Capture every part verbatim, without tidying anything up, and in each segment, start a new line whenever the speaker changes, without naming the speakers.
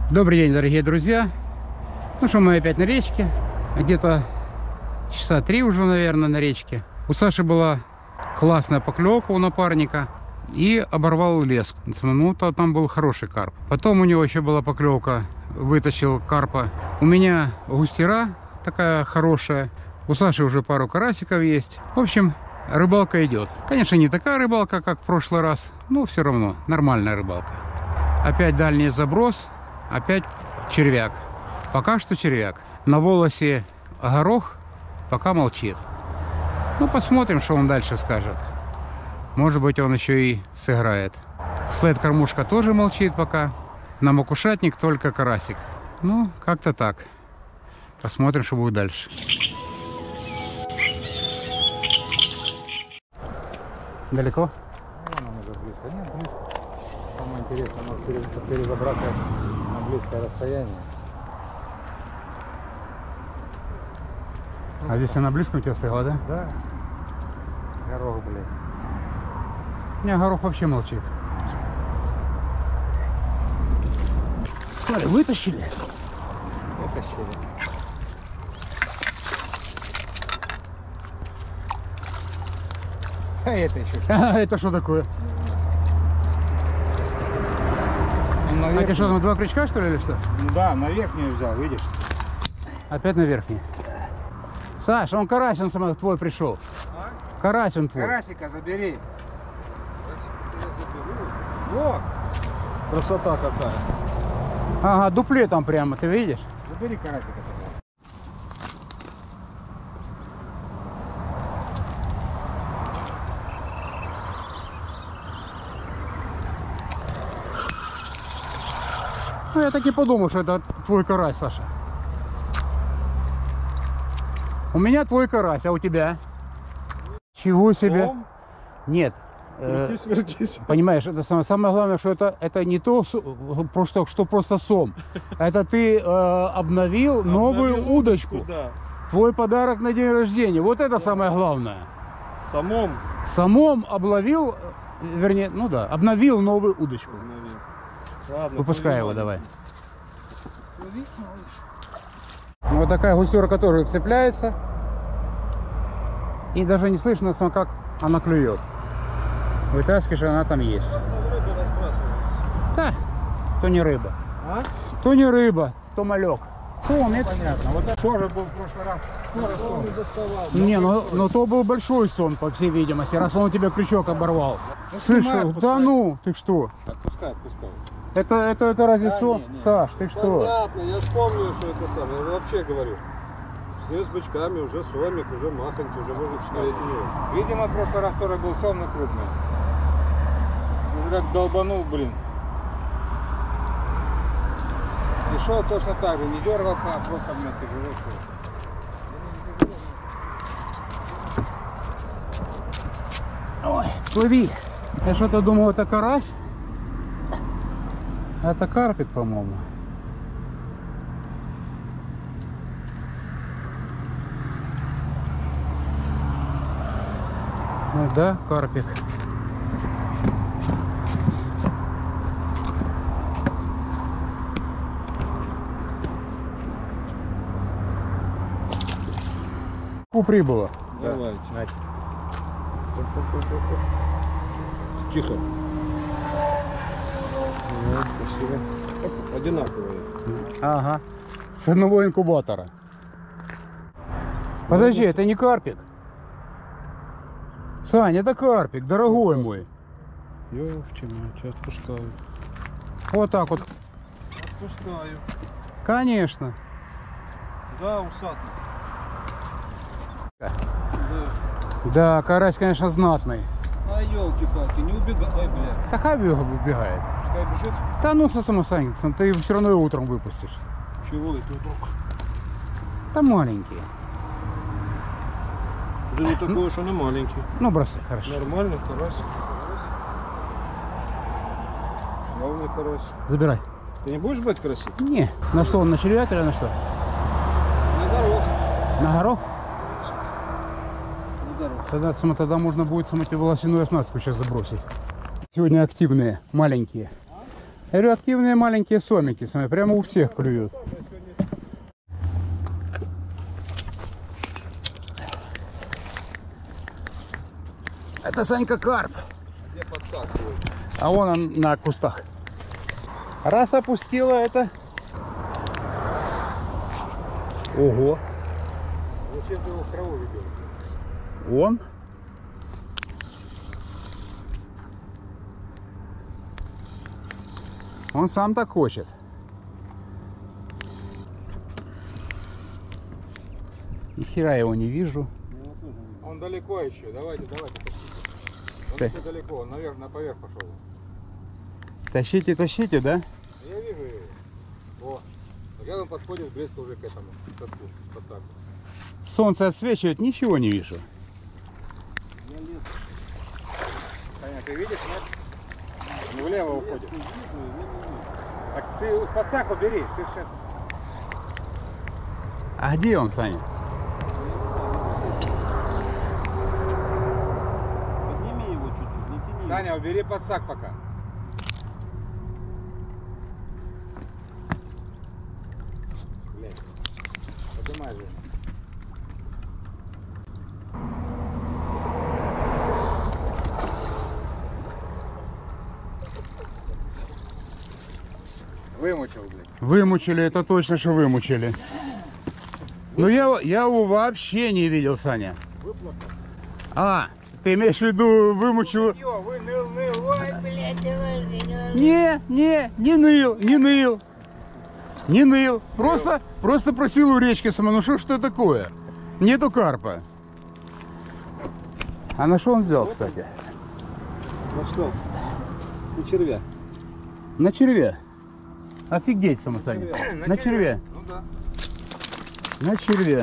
Добрый день, дорогие друзья. Ну что, мы опять на речке. Где-то часа три уже, наверное, на речке. У Саши была классная поклевка у напарника. И оборвал леску. Ну, то там был хороший карп. Потом у него еще была поклевка. Вытащил карпа. У меня густера такая хорошая. У Саши уже пару карасиков есть. В общем, рыбалка идет. Конечно, не такая рыбалка, как в прошлый раз. Но все равно нормальная рыбалка. Опять дальний заброс. Опять червяк. Пока что червяк. На волосе горох, пока молчит. Ну, посмотрим, что он дальше скажет. Может быть, он еще и сыграет. Флет-кормушка тоже молчит пока. На макушатник только карасик. Ну, как-то так. Посмотрим, что будет дальше. Далеко?
Ну, уже близко. Нет, близко. Самое интересное, может перезабраться на близкое расстояние.
А здесь она близко у тебя стояла, да?
Да. Горох, блядь.
У меня горох вообще молчит. Смотри, вытащили.
Вытащили. А это еще что?
А это что такое?
Он
А ты что, там два крючка, что ли, или что?
Да, на верхнюю взял, видишь?
Опять на верхний. Саш, он карасин сам твой пришел.
А?
Карасин твой.
Карасика забери.
О, красота какая.
Ага, дупле там прямо, ты видишь?
Забери карасика тогда.
Ну, я так и подумал, что это твой карась, Саша. У меня твой карась, а у тебя? Чего себе?
Сом?
Нет. э,
Крутись, вертись.
Понимаешь, это самое, самое главное, что это, это не то, с- просто, что просто сом. Это ты э, обновил новую
Обновил
удочку.
Да.
Твой подарок на день рождения. Вот это самое главное.
Самом
Самом обловил, э, вернее, ну да, обновил новую удочку.
обновил. Ладно,
Выпускай его,
понимаю.
давай. Вот такая гусерка тоже цепляется. И даже не слышно, как она клюет. Вытаскиваешь, она там есть.
Там рыба разбрасывается.
Да, то не рыба.
А?
То не рыба, то малек. Сом, это...
Понятно. Вот это тоже был в прошлый раз. Тоже
Он
сон.
не доставал.
Не, ну, ну то был большой сон, по всей видимости, раз он у тебя крючок оборвал.
Ну,
Слышал?
снимай,
Да
отпускай.
ну, ты что?
Отпускай, отпускай.
Это, это, это разве
Да,
сон?
не, не.
Саш, ты что?
Понятно, я вспомнил, что это самое. Я вообще говорю. Снес с бычками, уже сомик, уже махонький, уже может смотреть у него.
Видимо, в прошлый раз тоже был сон, но крупный. Уже как долбанул, блин. И шел точно так же, не дергался, а просто, блин, тяжело шел.
Ой, плыви. Я что-то думал, это карась. А это карпик, по-моему. Ну да, карпик. Ку прибыло.
Давайте.
Значит,
Тихо. Вот, спасибо. Оп, одинаковые.
Ага. С одного инкубатора. Подожди, это не карпик. Сань, это карпик, дорогой мой.
Ёпти, мать, отпускаю.
Вот так вот.
Отпускаю.
Конечно.
Да, усатый.
Да.
Да.
Да, карась, конечно, знатный.
А елки-палки, не убегай, ой, бля.
Так обег убегает.
Пускай бежит.
Да ну, со самосанцем, ты все равно его утром выпустишь.
Чего это вдруг?
Там маленькие.
Да не такой уж он и маленький.
Ну, бросай, хорошо.
Нормальный карась. Славный карась.
Забирай.
Ты не будешь брать карасик?
Не. На что он, на червяк или на что?
На горох.
На горох?
На горох.
Тогда, само- тогда можно будет самотиволосяную оснастку сейчас забросить. Сегодня активные, маленькие. Я говорю, активные маленькие сомики, смотри, прямо у всех клюют. Это, Санька, карп.
Где подсак твой?
А вон он на кустах. Раз опустила это. Ого.
Зачем ты его в траву ведешь?
Он. Он сам так хочет. Ни хера его не вижу.
Он далеко еще. Давайте, давайте. Он
Ты.
еще далеко. Он наверх, на поверх пошел.
Тащите, тащите, да?
Я вижу его. О, сейчас он подходит близко уже к этому садку, к подсаку.
Солнце отсвечивает, ничего не вижу.
Таня, ты видишь, нет? Он влево уходит. Так ты подсак убери. Ты сейчас...
А где он, Саня?
Подними его чуть-чуть, не тяни.
Таня, убери подсак пока. Блядь. Поднимай же. Вымучил, блядь.
Вымучили, это точно, что вымучили. Но я, я его вообще не видел, Саня. А, ты имеешь в виду вымучил?
Ё, вы ныл, ныл, ой, блядь,
Не, не, не ныл, не ныл. Не ныл. Просто, просто просил у речки сама, ну что ж это такое? Нету карпа. А на что он взял, кстати?
На что? На червя.
На червя. Офигеть, сама, Саня. На червя.
Ну да.
На червя.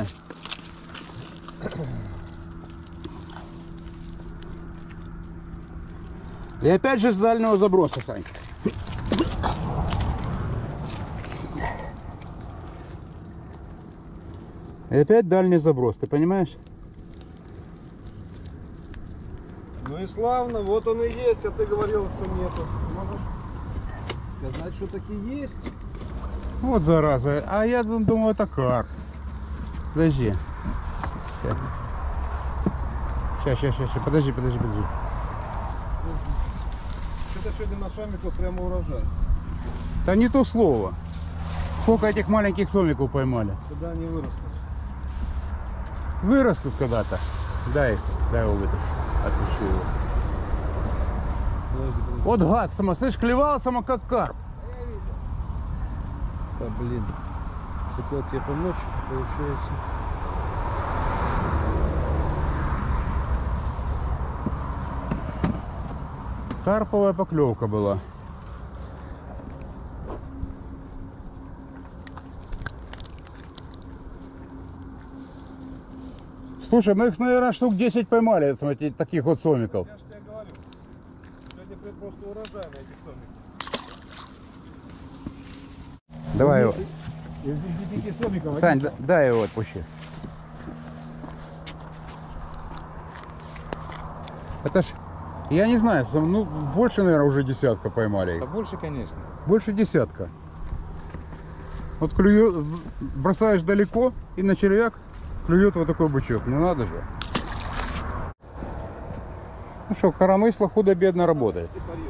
И опять же с дальнего заброса, Сань. И опять дальний заброс, ты понимаешь?
Ну и славно, вот он и есть, а ты говорил, что нету. Можешь сказать, что таки есть?
Вот зараза. А я дум- думал, это карп. Подожди. Сейчас, сейчас, сейчас, сейчас. Подожди, подожди, подожди.
Что-то сегодня на сомиках прямо урожай.
Да не то слово. Сколько этих маленьких сомиков поймали?
Когда они вырастут?
Вырастут когда-то. Дай их, дай его вытащу. Отпущу его.
Подожди, подожди.
Вот гад, сама, слышь, клевал сама как карп.
Да блин. Хотел тебе помочь, получается.
Карповая поклевка была. Слушай, мы их, наверное, штук десять поймали, смотрите, таких вот сомиков.
Я же тебе говорю. Сегодня просто урожай на этих сомиках.
Давай его.
Из десяти сомиков
Сань, да- дай его отпущи. Это ж, я не знаю, сам- ну, больше, наверное, уже десятка поймали
Да
их.
больше, конечно.
Больше десятка. Вот клюет, бросаешь далеко и на червяк клюет вот такой бычок. Ну надо же. Ну что, коромысло худо-бедно работает.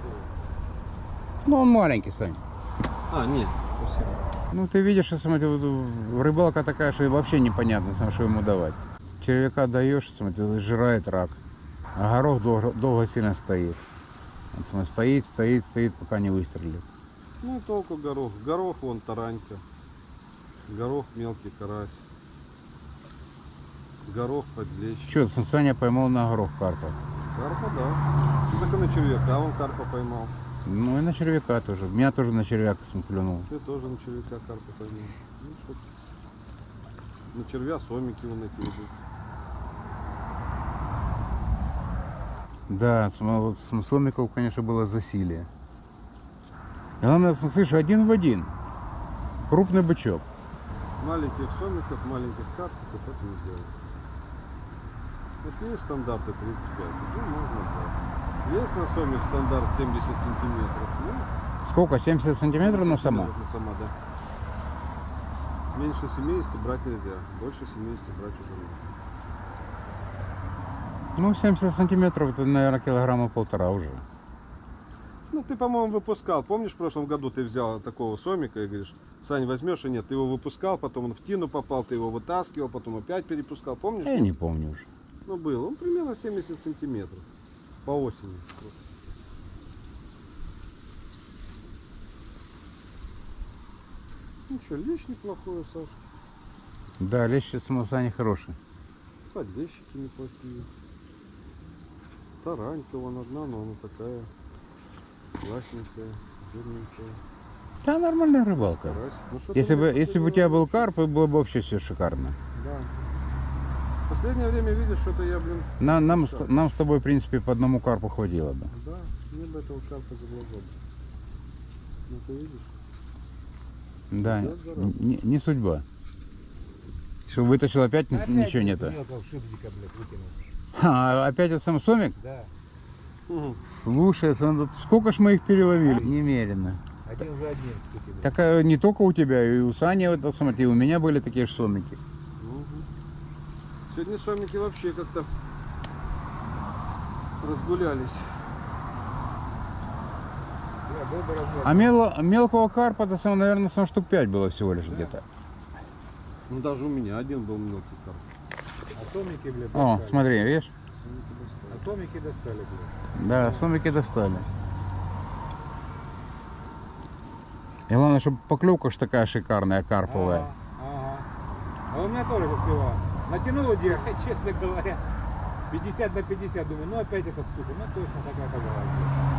Ну он маленький, Сань.
А, нет, совсем.
Ну ты видишь, что смотри, вот рыбалка такая, что вообще непонятно, сам, что ему давать. Червяка даешь, смотри, сжирает рак. А горох долго, долго сильно стоит. Он смотри, стоит, стоит, стоит, пока не выстрелит.
Ну толку горох. Горох вон таранька. Горох мелкий карась. Горох подлещ.
Че, Саня поймал на горох карпа.
Карпа, да. Ну, так и на червяка он карпа поймал.
Ну и на червяка тоже. Меня тоже на червяка сам клюнул.
Ты тоже на червяка карпа поймал. Ну, что ты. На червя сомики вон эти идут.
Да, сама- вот сам сомиков, конечно, было засилие. И главное, слышишь, один в один. Крупный бычок.
Маленьких сомиков, маленьких карпиков это не сделать. Вот есть стандарты тридцать пять, уже можно брать. Есть на сомик стандарт семьдесят сантиметров. Ну,
Сколько? семьдесят сантиметров на сама?
На сама, да. Меньше семидесяти брать нельзя. Больше семидесяти брать уже можно.
Ну, семьдесят сантиметров, это, наверное, килограмма полтора уже.
Ну, ты, по-моему, выпускал. Помнишь, в прошлом году ты взял такого сомика и говоришь, Сань, возьмешь и нет. Ты его выпускал, потом он в тину попал, ты его вытаскивал, потом опять перепускал. Помнишь?
Я не помню уже.
Ну, был. Он примерно семьдесят сантиметров по осени. Ну что, лещ неплохой, Саша.
Да, лещ самосани хороший.
Подлещики неплохие. Таранька вон одна, но она такая классненькая, жирненькая.
Да, нормальная рыбалка.
Карась. Ну, что-то
Если бы,
мне
если бы у тебя был карп, было бы вообще все шикарно.
Да. В последнее время видишь, что-то я, блин...
На- нам, с,
устал.
нам с тобой, в принципе, по одному карпу хватило бы.
Да, мне бы этого карпа за глаза. Ну ты видишь?
Да,
Да, зараза.
не, не судьба. Что, вытащил опять,
Опять
ничего нету?
мелкого шиблика, блядь, выкинул.
А, опять этот сам сомик?
Да.
Угу.
Слушай, это надо- сколько ж мы их переловили? Немерено.
Один за один, кстати, да.
Так а, не только у тебя, и у Сани, вот, смотри, и у меня были такие же сомики.
Угу. Сегодня сомики вообще как-то разгулялись.
Да, был бы размер.
А мел- мелкого карпа, это, сам, наверное, сам штук пять было всего лишь где-то.
Ну даже у меня один был мелкий карп.
А томики, блядь,
О,
достали.
смотри, видишь?
А томики достали, блядь.
Да, сомики достали. И главное, чтобы поклевка ж такая шикарная, карповая.
Ага, ага. А у меня тоже успевал. Натянул удер, честно говоря. пятьдесят на пятьдесят, думаю, ну опять эта сука, ну точно такая оказалась.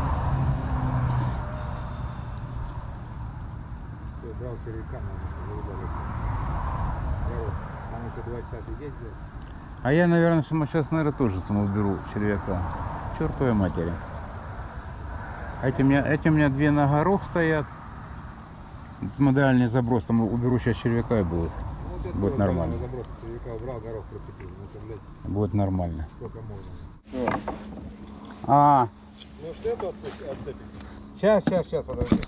Все, брал червяка, наверное, я вот, там еще два часа сидеть, блядь.
А я, наверное, сама сейчас, наверное, тоже сама уберу червяка. Чертовой матери. Эти у меня, эти у меня две на горох стоят. С модальный заброс, там уберу сейчас червяка и будет.
Ну, вот это
Будет
вот
нормально.
самого заброса червяка убрал, горох прицепил. Ну это, блядь,
Будет нормально.
сколько можно.
А,
Может эту отцепить?
Сейчас, сейчас, сейчас, подожди.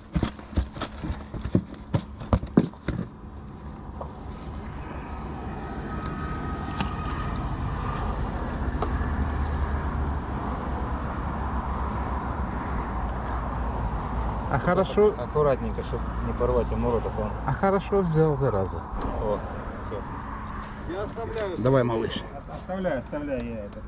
а хорошо,
Аккуратненько, чтобы не порвать ему рот, а он...
а хорошо взял, зараза.
О, все.
Я оставляю.
Давай, малыш.
Оставляй, оставляй, я это.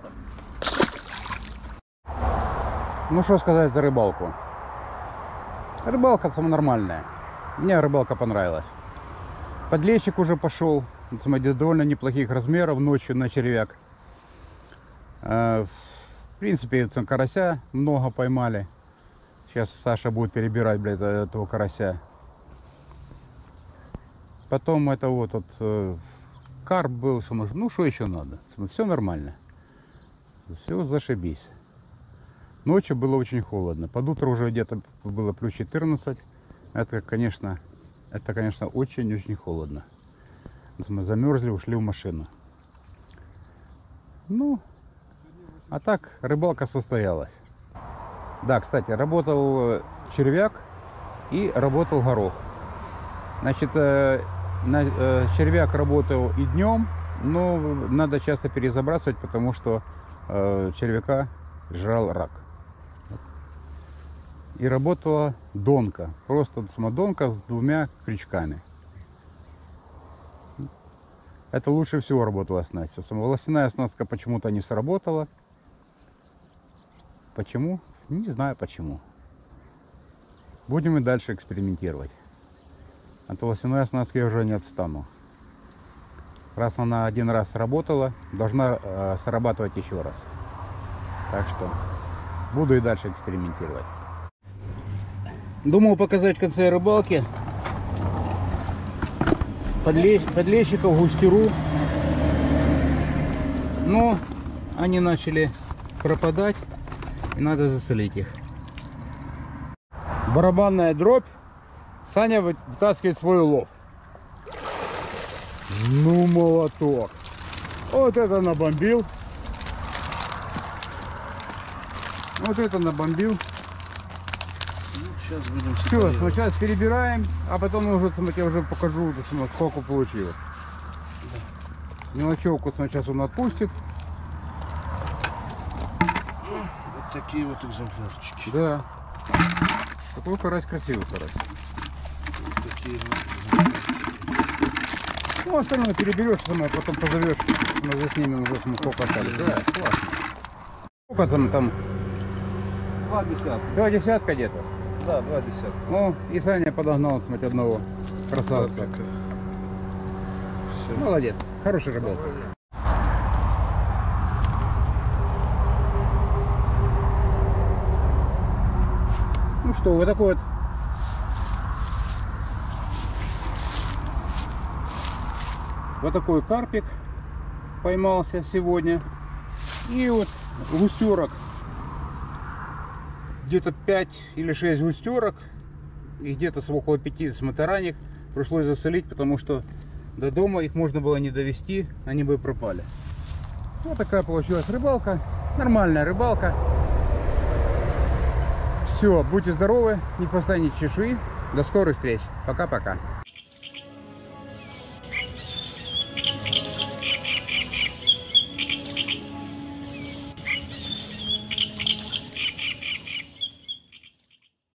Ну что сказать за рыбалку? Рыбалка сама нормальная. Мне рыбалка понравилась. Подлещик уже пошел. Смотрите, довольно неплохих размеров ночью на червяк. Э, В принципе, это карася много поймали. Сейчас Саша будет перебирать, блядь, этого карася. Потом это вот, вот э, карп был, что может, ну что еще надо? Все нормально. Все зашибись. Ночью было очень холодно. Под утро уже где-то было плюс четырнадцать. Это, конечно, это, конечно, очень-очень холодно. Мы замерзли, ушли в машину. Ну, а так рыбалка состоялась. Да, кстати, работал червяк и работал горох. Значит, э, на, э, червяк работал и днем, но надо часто перезабрасывать, потому что э, червяка жрал рак. И работала донка, просто самодонка с двумя крючками. Это лучше всего работала снасть. Волосяная оснастка почему-то не сработала. Почему? Не знаю почему. Будем и дальше экспериментировать. От волосяной оснастки я уже не отстану. Раз она один раз сработала, должна э, срабатывать еще раз. Так что буду и дальше экспериментировать. Думал показать в конце рыбалки подлещ, подлещиков, густеру. Но они начали пропадать, и надо засолить их. Барабанная дробь. Саня вытаскивает свой улов. Ну, молоток. Вот это набомбил. Вот это набомбил.
Сейчас будем
Все,
сепарировать.
сейчас перебираем, а потом уже я тебе уже покажу, сколько получилось. Мелочевку сейчас он отпустит.
Вот такие вот экземплярчики.
Да. Такой карась красивый карась.
Такие вот.
Ну, остальное переберешь, самое, потом позовешь, мы заснимем уже, сколько остались. Да, классно. Сколько там, там?
Два десятка.
Два десятка где-то.
Да, два десятка.
Ну, и Саня подогнал, смотри, одного красавца.
Все.
Молодец, хороший работа. Ну что, вот такой вот вот такой карпик поймался сегодня. И вот густерок, где-то пять или шесть густерок, и где-то около пяти смотаранек пришлось засолить, потому что до дома их можно было не довести, они бы пропали. Вот такая получилась рыбалка, нормальная рыбалка. Все, будьте здоровы, не хвоста, ни чешуи. До скорых встреч. Пока-пока.